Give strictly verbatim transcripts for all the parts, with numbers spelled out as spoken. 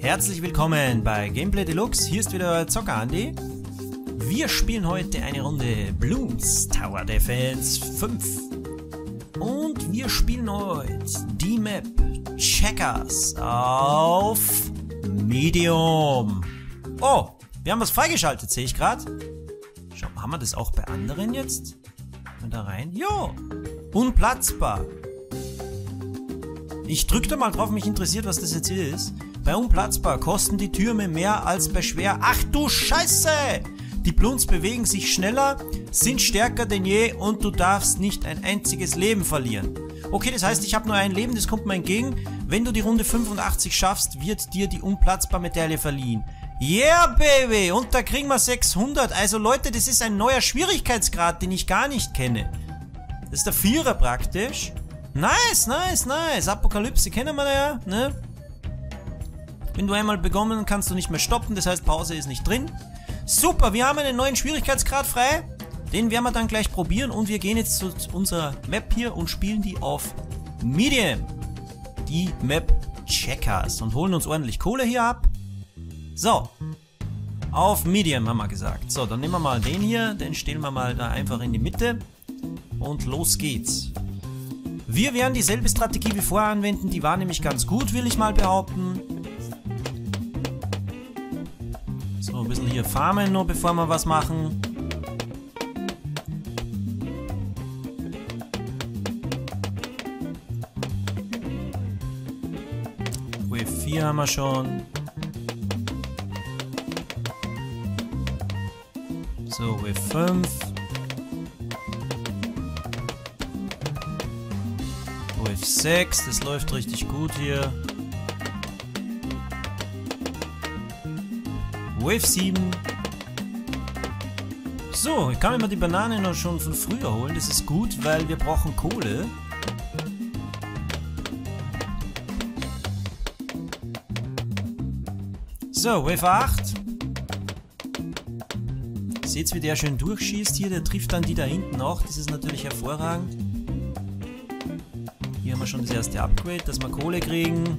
Herzlich willkommen bei Gameplay Deluxe. Hier ist wieder euer Zocker Andi. Wir spielen heute eine Runde Bloons Tower Defense fünf. Und wir spielen heute die Map Checkers auf Medium. Oh, wir haben was freigeschaltet, sehe ich gerade. Schau, haben wir das auch bei anderen jetzt? Und da rein? Jo, unplatzbar. Ich drück da mal drauf, mich interessiert, was das jetzt hier ist. Bei unplatzbar kosten die Türme mehr als bei schwer. Ach du Scheiße! Die Bloons bewegen sich schneller, sind stärker denn je und du darfst nicht ein einziges Leben verlieren. Okay, das heißt, ich habe nur ein Leben, das kommt mir entgegen. Wenn du die Runde fünfundachtzig schaffst, wird dir die unplatzbar Medaille verliehen. Yeah, Baby! Und da kriegen wir sechshundert. Also Leute, das ist ein neuer Schwierigkeitsgrad, den ich gar nicht kenne. Das ist der Vierer praktisch. Nice, nice, nice. Apokalypse kennen wir ja, ne? Wenn du einmal begonnen, kannst du nicht mehr stoppen. Das heißt, Pause ist nicht drin. Super, wir haben einen neuen Schwierigkeitsgrad frei. Den werden wir dann gleich probieren. Und wir gehen jetzt zu unserer Map hier und spielen die auf Medium. Die Map Checkers. Und holen uns ordentlich Kohle hier ab. So. Auf Medium haben wir gesagt. So, dann nehmen wir mal den hier. Den stellen wir mal da einfach in die Mitte. Und los geht's. Wir werden dieselbe Strategie wie vorher anwenden. Die war nämlich ganz gut, will ich mal behaupten. So, ein bisschen hier farmen noch, bevor wir was machen. Wave vier haben wir schon. So, Wave fünf. Wave sechs, das läuft richtig gut hier. Wave sieben. So, ich kann mir mal die Banane noch schon von früher holen. Das ist gut, weil wir brauchen Kohle. So, Wave acht. Seht ihr, wie der schön durchschießt hier? Der trifft dann die da hinten auch. Das ist natürlich hervorragend. Hier haben wir schon das erste Upgrade, dass wir Kohle kriegen.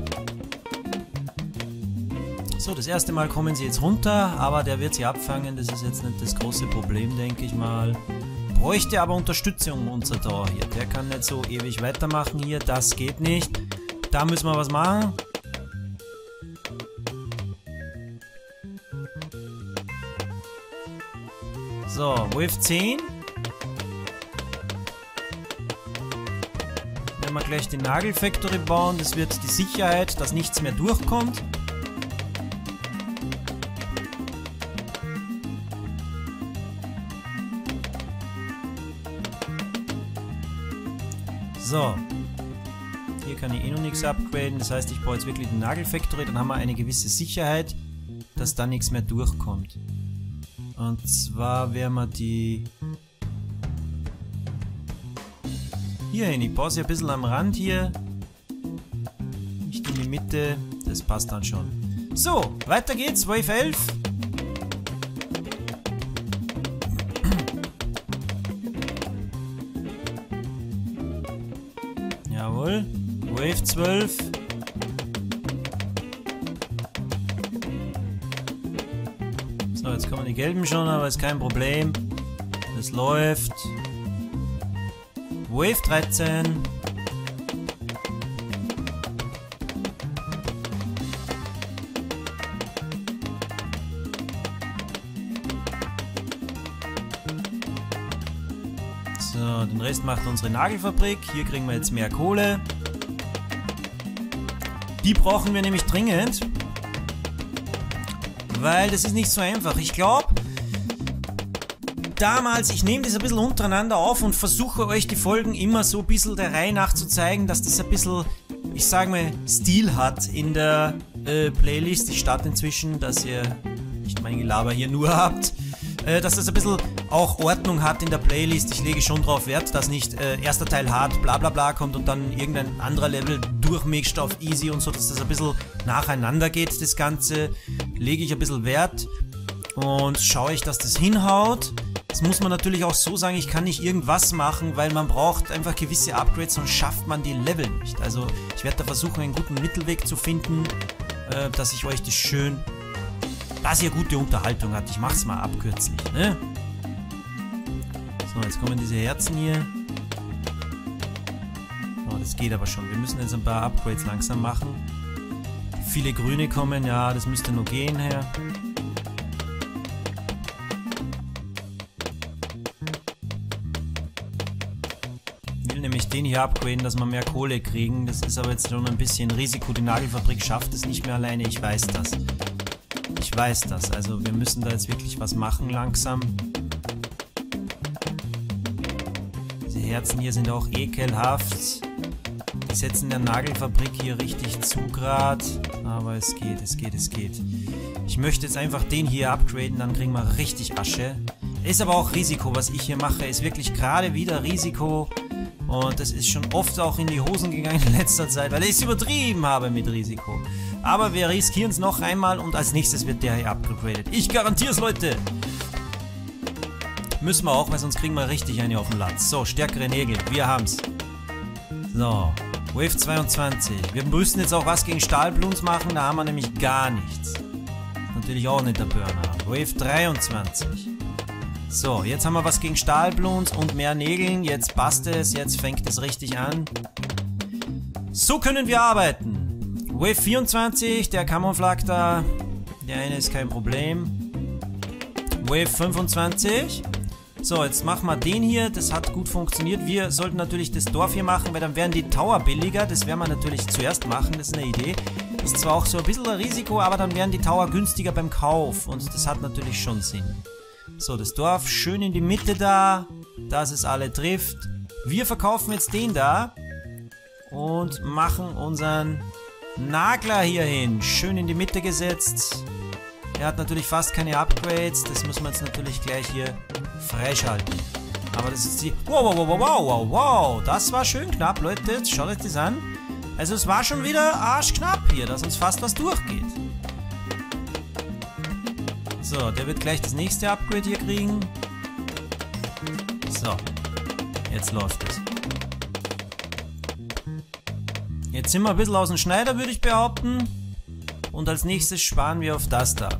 So, das erste Mal kommen sie jetzt runter, aber der wird sie abfangen. Das ist jetzt nicht das große Problem, denke ich mal. Bräuchte aber Unterstützung, unser Tor hier. Der kann nicht so ewig weitermachen hier. Das geht nicht. Da müssen wir was machen. So, Wave zehn. Wenn wir gleich die Nagelfactory bauen, das wird die Sicherheit, dass nichts mehr durchkommt. So. Hier kann ich eh noch nichts upgraden, das heißt, ich baue jetzt wirklich die Nagelfactory, dann haben wir eine gewisse Sicherheit, dass da nichts mehr durchkommt. Und zwar werden wir die hier hin. Ich baue sie ein bisschen am Rand hier. Nicht in die Mitte. Das passt dann schon. So, weiter geht's. Wave elf. Jawohl. Wave zwölf. So, jetzt kommen die gelben schon, aber ist kein Problem. Das läuft. Wave dreizehn. So, den Rest macht unsere Nagelfabrik. Hier kriegen wir jetzt mehr Kohle. Die brauchen wir nämlich dringend. Weil das ist nicht so einfach. Ich glaube, damals, ich nehme das ein bisschen untereinander auf und versuche euch die Folgen immer so ein bisschen der Reihe nach zu zeigen, dass das ein bisschen, ich sage mal, Stil hat in der äh, Playlist. Ich starte inzwischen, dass ihr nicht mein Gelaber hier nur habt. Äh, dass das ein bisschen auch Ordnung hat in der Playlist. Ich lege schon drauf Wert, dass nicht äh, erster Teil hart, bla bla bla kommt und dann irgendein anderer Level durchmischt auf easy und so, dass das ein bisschen nacheinander geht, das Ganze. Lege ich ein bisschen Wert und schaue ich, dass das hinhaut. Das muss man natürlich auch so sagen, ich kann nicht irgendwas machen, weil man braucht einfach gewisse Upgrades, sonst schafft man die Level nicht. Also ich werde da versuchen, einen guten Mittelweg zu finden. äh, dass ich euch das schön, dass ihr gute Unterhaltung habt. Ich mach's mal abkürzlich, ne? So, jetzt kommen diese Herzen hier. Oh, das geht aber schon. Wir müssen jetzt ein paar Upgrades langsam machen. Viele Grüne kommen, ja, das müsste nur gehen, Herr. Ich will nämlich den hier upgraden, dass wir mehr Kohle kriegen. Das ist aber jetzt schon ein bisschen Risiko. Die Nagelfabrik schafft es nicht mehr alleine, ich weiß das. Ich weiß das. Also wir müssen da jetzt wirklich was machen langsam. Diese Herzen hier sind auch ekelhaft. Die setzen der Nagelfabrik hier richtig zu grad. Aber es geht, es geht, es geht. Ich möchte jetzt einfach den hier upgraden, dann kriegen wir richtig Asche. Ist aber auch Risiko, was ich hier mache. Ist wirklich gerade wieder Risiko. Und das ist schon oft auch in die Hosen gegangen in letzter Zeit, weil ich es übertrieben habe mit Risiko. Aber wir riskieren es noch einmal und als nächstes wird der hier upgradet. Ich garantiere es, Leute. Müssen wir auch, weil sonst kriegen wir richtig eine auf den Latz. So, stärkere Nägel. Wir haben's. So. Wave zweiundzwanzig. Wir müssen jetzt auch was gegen Stahlblons machen, da haben wir nämlich gar nichts. Natürlich auch nicht der Burner. Wave dreiundzwanzig. So, jetzt haben wir was gegen Stahlblons und mehr Nägeln. Jetzt passt es, jetzt fängt es richtig an. So können wir arbeiten. Wave vierundzwanzig, der Camouflage da. Der eine ist kein Problem. Wave fünfundzwanzig. So, jetzt machen wir den hier. Das hat gut funktioniert. Wir sollten natürlich das Dorf hier machen, weil dann wären die Tower billiger. Das werden wir natürlich zuerst machen. Das ist eine Idee. Ist zwar auch so ein bisschen ein Risiko, aber dann wären die Tower günstiger beim Kauf. Und das hat natürlich schon Sinn. So, das Dorf schön in die Mitte da. Dass es alle trifft. Wir verkaufen jetzt den da. Und machen unseren Nagler hier hin. Schön in die Mitte gesetzt. Er hat natürlich fast keine Upgrades. Das müssen wir jetzt natürlich gleich hier freischalten. Aber das ist die... Wow, wow, wow, wow, wow, wow. Das war schön knapp, Leute. Jetzt schaut euch das an. Also es war schon wieder arschknapp hier, dass uns fast was durchgeht. So, der wird gleich das nächste Upgrade hier kriegen. So. Jetzt läuft es. Jetzt sind wir ein bisschen aus dem Schneider, würde ich behaupten. Und als nächstes sparen wir auf das da.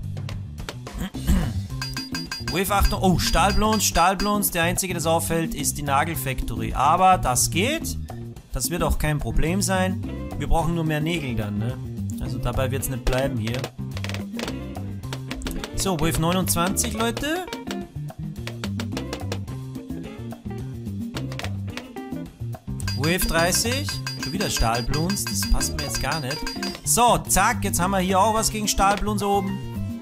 Wave Achtung. Oh, Stahlblons, Stahlblons. Der einzige, das auffällt, ist die Nagelfactory. Aber das geht. Das wird auch kein Problem sein. Wir brauchen nur mehr Nägel dann, ne? Also dabei wird es nicht bleiben hier. So, Wave neunundzwanzig, Leute. Wave dreißig. Schon wieder Stahlblons. Das passt mir jetzt gar nicht. So, zack. Jetzt haben wir hier auch was gegen Stahlblons oben.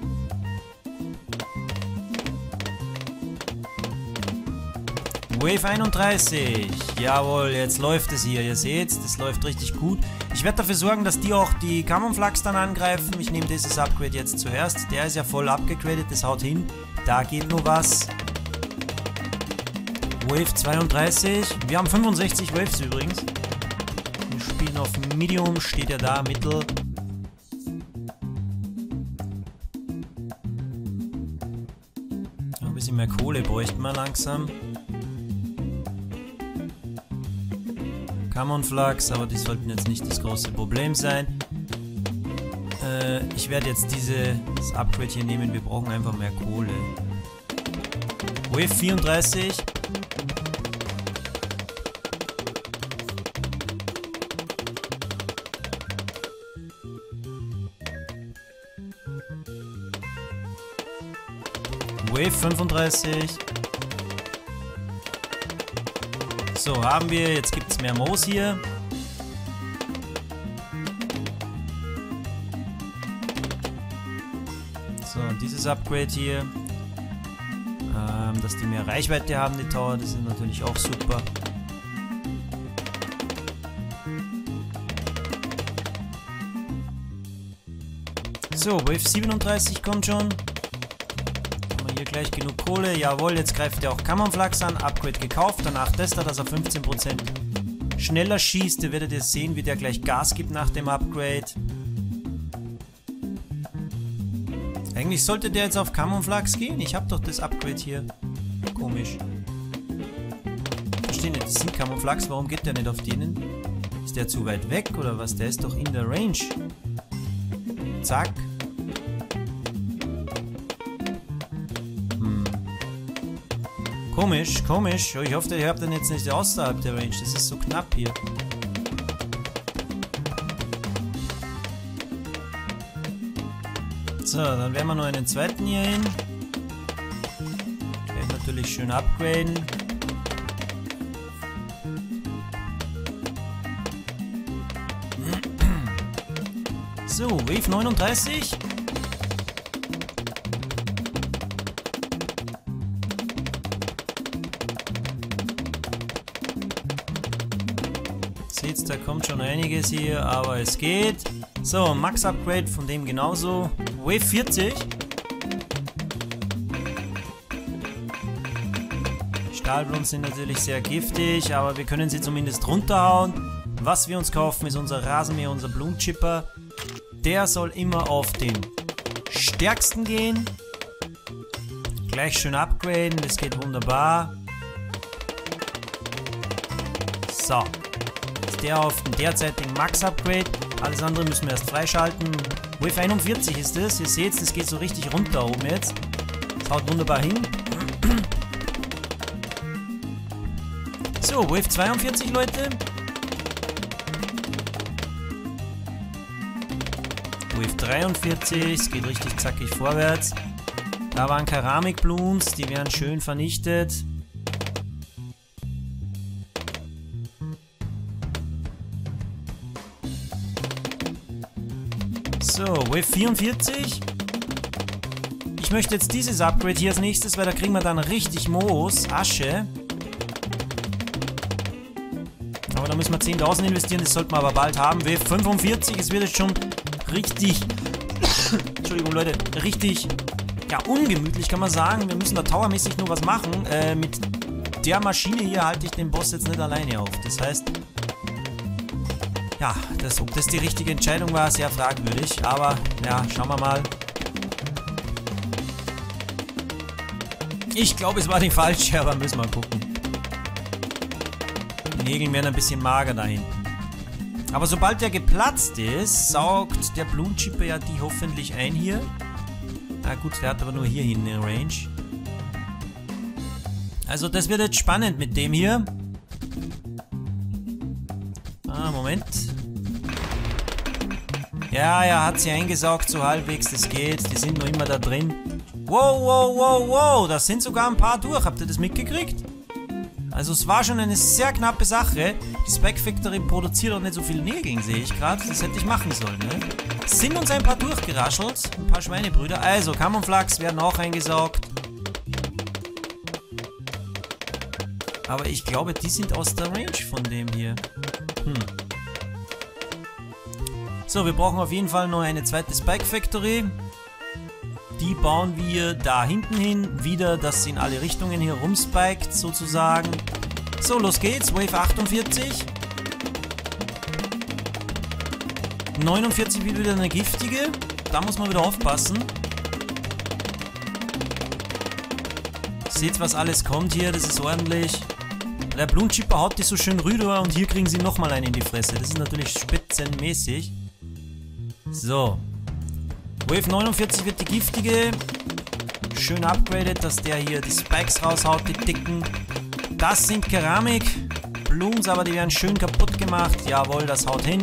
Wave einunddreißig. Jawohl, jetzt läuft es hier. Ihr seht, das läuft richtig gut. Ich werde dafür sorgen, dass die auch die Camouflags dann angreifen. Ich nehme dieses Upgrade jetzt zuerst. Der ist ja voll abgegradet, das haut hin. Da geht nur was. Wave zweiunddreißig. Wir haben fünfundsechzig Waves übrigens. Wir spielen auf Medium, steht ja da, Mittel. Ein bisschen mehr Kohle bräuchten wir langsam. Camouflags, aber die sollten jetzt nicht das große Problem sein. Äh, ich werde jetzt dieses Upgrade hier nehmen. Wir brauchen einfach mehr Kohle. Wave vierunddreißig. Wave fünfunddreißig. So, haben wir. Jetzt gibt es mehr Moos hier. So, dieses Upgrade hier. Ähm, dass die mehr Reichweite haben, die Tower. Das ist natürlich auch super. So, Wave siebenunddreißig kommt schon. Gleich genug Kohle. Jawohl, jetzt greift er auch Camouflags an. Upgrade gekauft. Danach das da, dass er fünfzehn Prozent schneller schießt. Ihr werdet jetzt sehen, wie der gleich Gas gibt nach dem Upgrade. Eigentlich sollte der jetzt auf Camouflags gehen. Ich habe doch das Upgrade hier. Komisch. Verstehe nicht, das sind Camouflags. Warum geht der nicht auf denen? Ist der zu weit weg oder was? Der ist doch in der Range. Zack. Hm. Komisch, komisch. Ich hoffe, ihr habt den jetzt nicht außerhalb der Range. Das ist so knapp hier. So, dann werden wir noch einen zweiten hier hin. Gleich natürlich schön upgraden. So, Wave neununddreißig. Seht, da kommt schon einiges hier, aber es geht. So, Max Upgrade von dem genauso. Wave vierzig. Stahlblumen sind natürlich sehr giftig, aber wir können sie zumindest runterhauen. Was wir uns kaufen, ist unser Rasenmäher, unser Blumenchipper. Der soll immer auf den stärksten gehen. Gleich schön upgraden, das geht wunderbar. So. Ist der auf den derzeitigen Max Upgrade. Alles andere müssen wir erst freischalten. Wave einundvierzig ist das. Ihr seht, das geht so richtig runter oben jetzt. Das haut wunderbar hin. So, Wave zweiundvierzig, Leute. Wave dreiundvierzig, es geht richtig zackig vorwärts. Da waren Keramikbloons, die werden schön vernichtet. So, Wave vierundvierzig. Ich möchte jetzt dieses Upgrade hier als nächstes, weil da kriegen wir dann richtig Moos, Asche. Aber da müssen wir zehntausend investieren, das sollten wir aber bald haben. Wave fünfundvierzig, es wird jetzt schon richtig, Entschuldigung Leute, richtig, ja, ungemütlich kann man sagen. Wir müssen da towermäßig nur was machen. Äh, mit der Maschine hier halte ich den Boss jetzt nicht alleine auf. Das heißt, ja, das, ob das die richtige Entscheidung war, sehr fragwürdig. Aber, ja, schauen wir mal. Ich glaube, es war die falsche, aber müssen wir gucken. Die Nägel werden ein bisschen mager da hinten. Aber sobald der geplatzt ist, saugt der Blumenchipper ja die hoffentlich ein hier. Na gut, der hat aber nur hier hinten eine Range. Also das wird jetzt spannend mit dem hier. Ah, Moment. Ja, er hat sie eingesaugt, so halbwegs, das geht. Die sind noch immer da drin. Wow, wow, wow, wow, da sind sogar ein paar durch. Habt ihr das mitgekriegt? Also es war schon eine sehr knappe Sache. Die Spike Factory produziert auch nicht so viel Nägeln, sehe ich gerade. Das hätte ich machen sollen, ne? Es sind uns ein paar durchgeraschelt. Ein paar Schweinebrüder. Also, Camouflags werden auch eingesaugt. Aber ich glaube, die sind aus der Range von dem hier. Hm. So, wir brauchen auf jeden Fall noch eine zweite Spike Factory. Die bauen wir da hinten hin. Wieder, dass sie in alle Richtungen hier rumspiked, sozusagen. So, los geht's. Wave achtundvierzig. neunundvierzig wird wieder eine giftige. Da muss man wieder aufpassen. Seht, was alles kommt hier. Das ist ordentlich. Der Blumenchipper haut die so schön rüber und hier kriegen sie nochmal einen in die Fresse. Das ist natürlich spitzenmäßig. So. Wave neunundvierzig wird die giftige. Schön upgraded, dass der hier die Spikes raushaut, die dicken. Das sind Keramik. Blooms, aber die werden schön kaputt gemacht. Jawohl, das haut hin.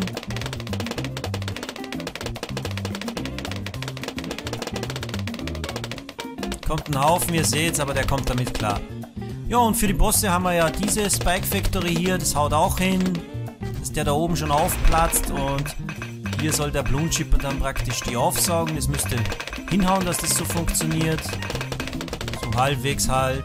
Kommt ein Haufen, ihr seht's, aber der kommt damit klar. Ja, und für die Bosse haben wir ja diese Spike Factory hier. Das haut auch hin. Dass der da oben schon aufplatzt und hier soll der Blumenchipper dann praktisch die aufsaugen. Das müsste hinhauen, dass das so funktioniert. So halbwegs halt.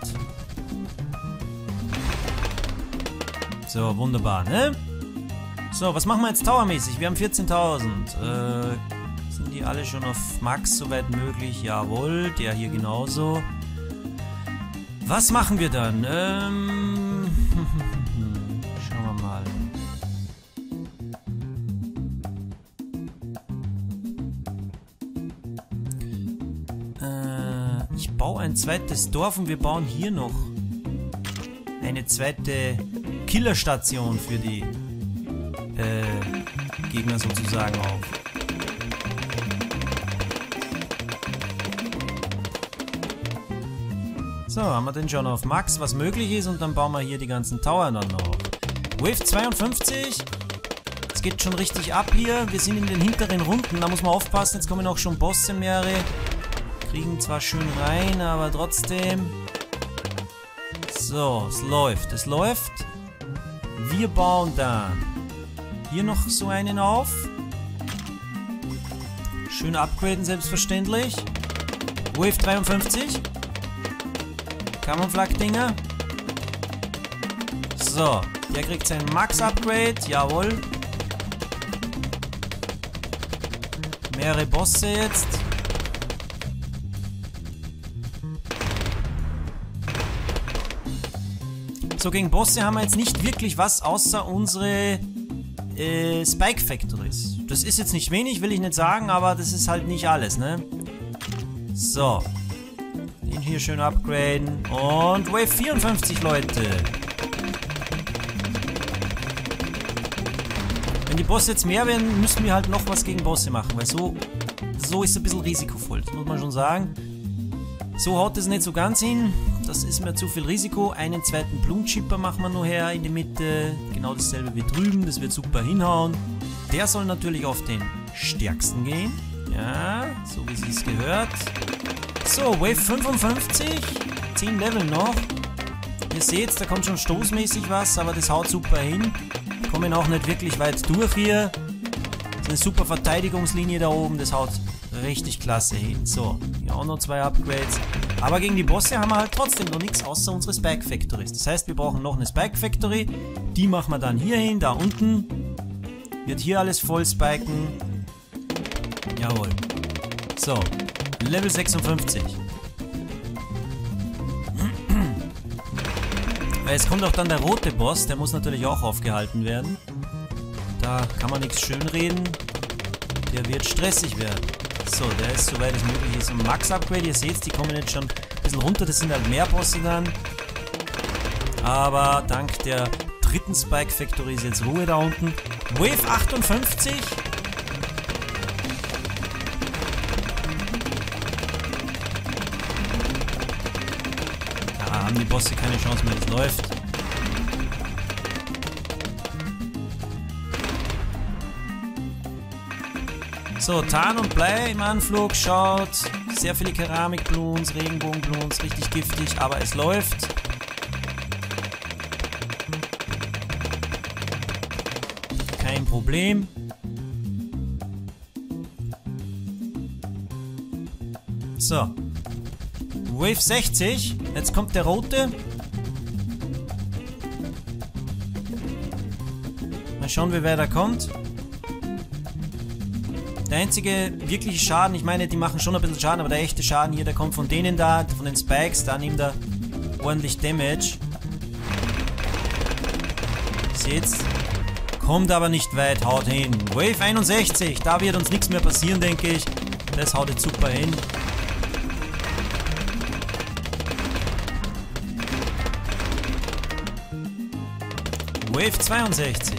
So, wunderbar, ne? So, was machen wir jetzt towermäßig? Wir haben vierzehntausend. Äh, sind die alle schon auf Max soweit möglich? Jawohl, der hier genauso. Was machen wir dann? Ähm, schauen wir mal. Äh, ich baue ein zweites Dorf und wir bauen hier noch eine zweite Killerstation für die äh, Gegner sozusagen auf. So, haben wir den schon auf Max, was möglich ist, und dann bauen wir hier die ganzen Tower dann noch auf. Wave zweiundfünfzig. Es geht schon richtig ab hier. Wir sind in den hinteren Runden, da muss man aufpassen. Jetzt kommen auch schon Bosse mehrere. Kriegen zwar schön rein, aber trotzdem. So, es läuft, es läuft. Wir bauen dann hier noch so einen auf. Schön upgraden, selbstverständlich. Wave dreiundfünfzig. Camouflage-Dinger. So, der kriegt sein Max-Upgrade. Jawohl. Mehrere Bosse jetzt. So, gegen Bosse haben wir jetzt nicht wirklich was, außer unsere äh, Spike Factories. Das ist jetzt nicht wenig, will ich nicht sagen, aber das ist halt nicht alles, ne? So. Den hier schön upgraden. Und Wave vierundfünfzig, Leute. Wenn die Bosse jetzt mehr werden, müssen wir halt noch was gegen Bosse machen, weil so, so ist es ein bisschen risikovoll, das muss man schon sagen. So haut es nicht so ganz hin. Das ist mir zu viel Risiko. Einen zweiten Blumenchipper machen wir nur her in die Mitte. Genau dasselbe wie drüben. Das wird super hinhauen. Der soll natürlich auf den stärksten gehen. Ja, so wie es gehört. So, Wave fünfundfünfzig. zehn Level noch. Ihr seht, da kommt schon stoßmäßig was, aber das haut super hin. Kommen auch nicht wirklich weit durch hier. Das ist eine super Verteidigungslinie da oben. Das haut richtig klasse hin. So, hier auch noch zwei Upgrades. Aber gegen die Bosse haben wir halt trotzdem noch nichts außer unsere Spike Factories. Das heißt, wir brauchen noch eine Spike Factory. Die machen wir dann hier hin, da unten. Wird hier alles voll spiken. Jawohl. So, Level sechsundfünfzig. Weil es kommt auch dann der rote Boss. Der muss natürlich auch aufgehalten werden. Da kann man nichts schönreden. Der wird stressig werden. So, der ist soweit es möglich ist. Und Max-Upgrade, ihr seht, die kommen jetzt schon ein bisschen runter. Das sind halt mehr Bosse dann. Aber dank der dritten Spike Factory ist jetzt Ruhe da unten. Wave achtundfünfzig. Da haben die Bosse keine Chance mehr, das läuft. So, Tarn und Blei im Anflug, schaut. Sehr viele Keramikbluens, Regenbogenbluens, richtig giftig, aber es läuft. Kein Problem. So. Wave sechzig. Jetzt kommt der rote. Mal schauen, wie wer da kommt. Der einzige wirkliche Schaden, ich meine, die machen schon ein bisschen Schaden, aber der echte Schaden hier, der kommt von denen da, von den Spikes, da nimmt er ordentlich Damage. Seht's? Kommt aber nicht weit, haut hin. Wave einundsechzig, da wird uns nichts mehr passieren, denke ich. Das haut jetzt super hin. Wave zweiundsechzig.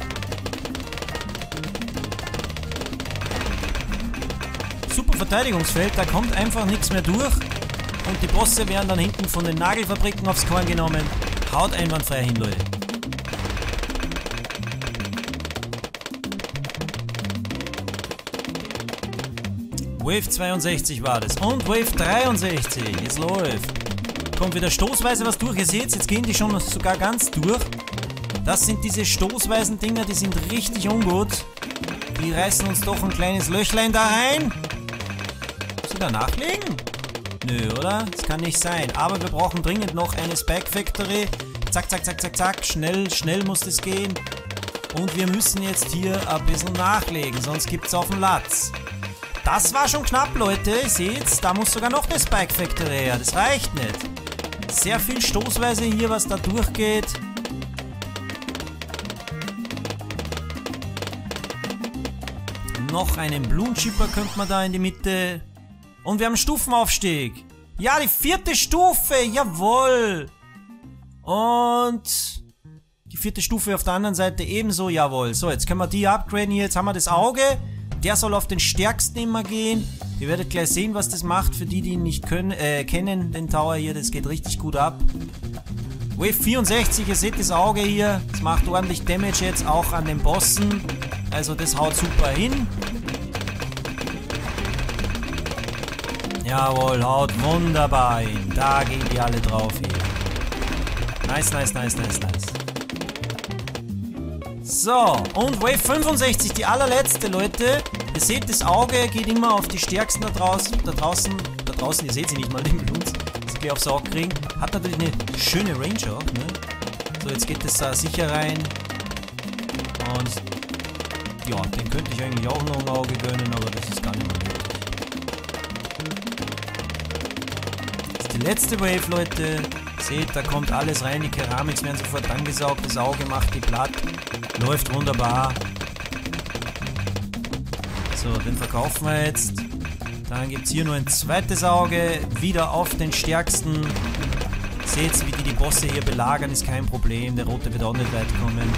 Super Verteidigungsfeld, da kommt einfach nichts mehr durch. Und die Bosse werden dann hinten von den Nagelfabriken aufs Korn genommen. Haut einwandfrei hin, Leute. Wave zweiundsechzig war das. Und Wave dreiundsechzig. Es läuft. Kommt wieder stoßweise was durch. Ihr seht, jetzt gehen die schon sogar ganz durch. Das sind diese stoßweisen Dinger, die sind richtig ungut. Die reißen uns doch ein kleines Löchlein da rein. Muss ich da nachlegen? Nö, oder? Das kann nicht sein. Aber wir brauchen dringend noch eine Spike Factory. Zack, zack, zack, zack, zack. Schnell, schnell muss das gehen. Und wir müssen jetzt hier ein bisschen nachlegen, sonst gibt es auf den Latz. Das war schon knapp, Leute. Ihr seht's, da muss sogar noch eine Spike Factory her. Das reicht nicht. Sehr viel stoßweise hier, was da durchgeht. Noch einen Blumenchipper könnte man da in die Mitte. Und wir haben einen Stufenaufstieg. Ja, die vierte Stufe. Jawohl. Und die vierte Stufe auf der anderen Seite ebenso. Jawohl. So, jetzt können wir die upgraden hier. Jetzt haben wir das Auge. Der soll auf den stärksten immer gehen. Ihr werdet gleich sehen, was das macht für die, die ihn nicht können, äh, kennen, den Tower hier. Das geht richtig gut ab. Wave vierundsechzig, ihr seht das Auge hier. Das macht ordentlich Damage jetzt auch an den Bossen. Also das haut super hin. Jawohl, haut wunderbar hin. Da gehen die alle drauf hier. Nice, nice, nice, nice, nice. So, und Wave fünfundsechzig, die allerletzte, Leute. Ihr seht, das Auge geht immer auf die stärksten da draußen. Da draußen, da draußen, ihr seht sie nicht mal, die mit uns. Sie geht aufs Auge kriegen. Hat natürlich eine schöne Range auch, ne? So, jetzt geht es da sicher rein. Und ja, den könnte ich eigentlich auch noch ein Auge gönnen, aber das ist gar nicht mehr möglich. Das ist die letzte Wave, Leute. Seht, da kommt alles rein, die Keramiks werden sofort angesaugt, das Auge macht die platt. Läuft wunderbar. So, den verkaufen wir jetzt. Dann gibt es hier nur ein zweites Auge. Wieder auf den stärksten. Seht, wie die die Bosse hier belagern, ist kein Problem. Der rote wird auch nicht weit kommen.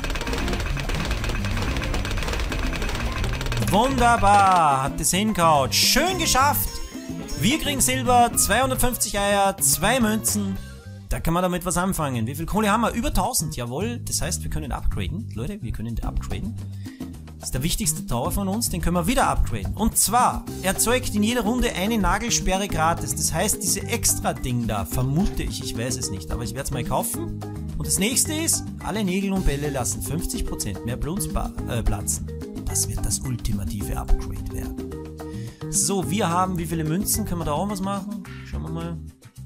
Wunderbar, hat das hingehauen. Schön geschafft. Wir kriegen Silber, zweihundertfünfzig Eier, zwei Münzen. Da kann man damit was anfangen. Wie viel Kohle haben wir? Über tausend, jawohl. Das heißt, wir können upgraden. Leute, wir können upgraden. Das ist der wichtigste Tower von uns, den können wir wieder upgraden. Und zwar, erzeugt in jeder Runde eine Nagelsperre gratis. Das heißt, diese extra Ding da, vermute ich, ich weiß es nicht, aber ich werde es mal kaufen. Und das nächste ist, alle Nägel und Bälle lassen fünfzig Prozent mehr Blunz äh, platzen. Das wird das ultimative Upgrade werden. So, wir haben wie viele Münzen? Können wir da auch was machen? Schauen wir mal.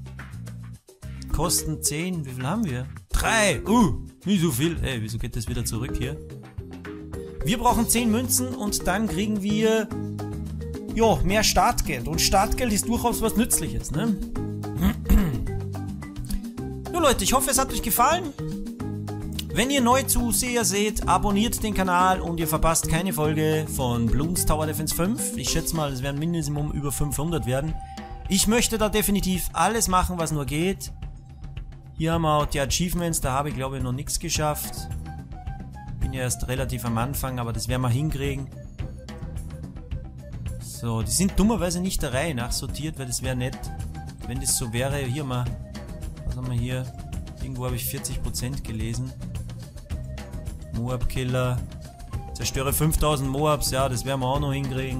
Kosten zehn. Wie viel haben wir? drei. Uh, nicht so viel. Ey, wieso geht das wieder zurück hier? Wir brauchen zehn Münzen und dann kriegen wir jo, mehr Startgeld. Und Startgeld ist durchaus was Nützliches, ne? Jo Leute, ich hoffe, es hat euch gefallen. Wenn ihr neue Zuseher seht, abonniert den Kanal und ihr verpasst keine Folge von Bloons Tower Defense fünf. Ich schätze mal, es werden Minimum über fünfhundert werden. Ich möchte da definitiv alles machen, was nur geht. Hier haben wir auch die Achievements, da habe ich glaube ich noch nichts geschafft. Bin ja erst relativ am Anfang, aber das werden wir hinkriegen. So, die sind dummerweise nicht der Reihe nach sortiert, weil das wäre nett. Wenn das so wäre, hier mal, was haben wir hier? Irgendwo habe ich vierzig Prozent gelesen. Moab-Killer. Zerstöre fünftausend Moabs, ja, das werden wir auch noch hinkriegen.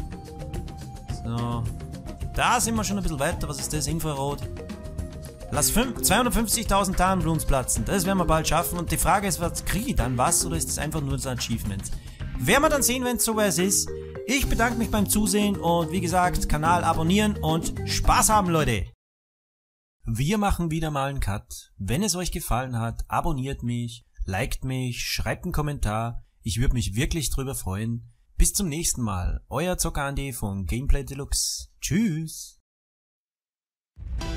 So. Da sind wir schon ein bisschen weiter, was ist das? Infrarot. Lass zweihundertfünfzigtausend Tarnbluns platzen. Das werden wir bald schaffen. Und die Frage ist, was kriege ich dann was? Oder ist das einfach nur das Achievement? Werden wir dann sehen, wenn es soweit ist. Ich bedanke mich beim Zusehen. Und wie gesagt, Kanal abonnieren und Spaß haben, Leute. Wir machen wieder mal einen Cut. Wenn es euch gefallen hat, abonniert mich, liked mich, schreibt einen Kommentar. Ich würde mich wirklich drüber freuen. Bis zum nächsten Mal. Euer Zocker Andi von Gameplay Deluxe. Tschüss.